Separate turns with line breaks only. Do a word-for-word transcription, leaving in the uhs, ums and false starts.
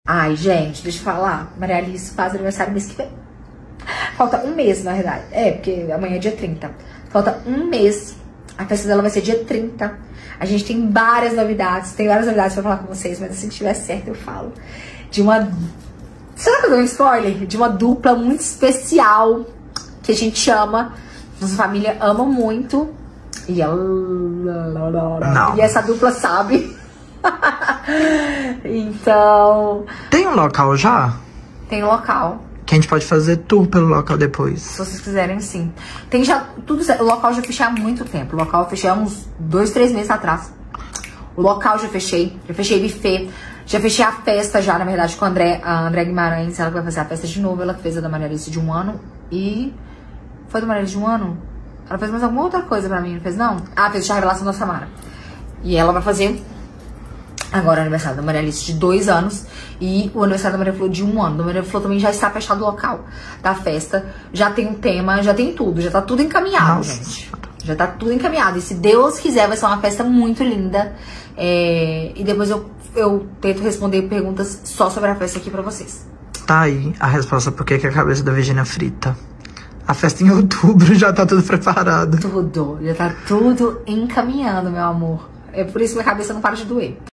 Ai, gente, deixa eu falar. Maria Alice faz aniversário mês que vem. Falta um mês, na verdade. É, porque amanhã é dia trinta. Falta um mês. A festa dela vai ser dia trinta. A gente tem várias novidades. Tem várias novidades pra falar com vocês, mas se tiver certo eu falo. De uma... Será que eu dou um spoiler? De uma dupla muito especial que a gente ama. Nossa família ama muito. E ela...
Não.
E essa dupla sabe. Então...
Tem um local já?
Tem um local.
Que a gente pode fazer tour pelo local depois.
Se vocês quiserem, sim. Tem já... Tudo certo. O local eu já fechei há muito tempo. O local eu fechei há uns dois, três meses atrás. O local eu já fechei. Já fechei buffet. Já fechei a festa já, na verdade, com a André, a André Guimarães. Ela vai fazer a festa de novo. Ela fez a da Maria Alice de um ano. E... Foi da Maria Alice de um ano? Ela fez mais alguma outra coisa pra mim, não fez não? Ah, fez a revelação da Samara. E ela vai fazer agora o aniversário da Maria Alice de dois anos. E o aniversário da Maria Flor de um ano. Da Maria Flor também já está fechado o local da festa. Já tem um tema, já tem tudo. Já tá tudo encaminhado, Nossa. gente. Já tá tudo encaminhado. E se Deus quiser, vai ser uma festa muito linda. É... E depois eu, eu tento responder perguntas só sobre a festa aqui pra vocês.
Tá aí a resposta por que a cabeça da Virgínia frita. A festa em outubro já tá tudo preparado.
Tudo. Já tá tudo encaminhando, meu amor. É por isso que minha cabeça não para de doer.